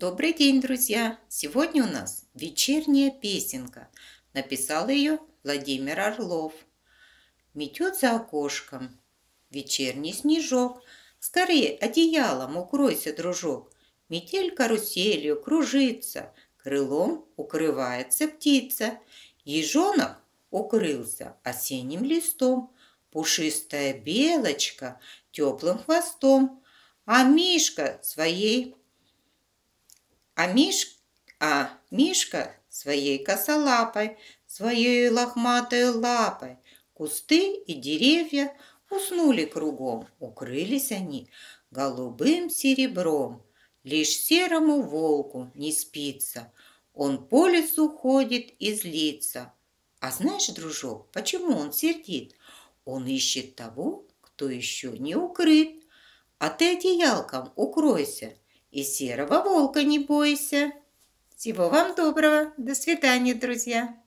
Добрый день, друзья! Сегодня у нас вечерняя песенка. Написал ее Владимир Орлов. Метет за окошком вечерний снежок. Скорее одеялом укройся, дружок. Метель каруселью кружится, крылом укрывается птица. Ежонок укрылся осенним листом, пушистая белочка теплым хвостом, а Мишка своей Мишка своей косолапой, своей лохматой лапой. Кусты и деревья уснули кругом, укрылись они голубым серебром. Лишь серому волку не спится, он по лесу ходит и злится. А знаешь, дружок, почему он сердит? Он ищет того, кто еще не укрыт. А ты одеялком укройся и серого волка не бойся. Всего вам доброго. До свидания, друзья.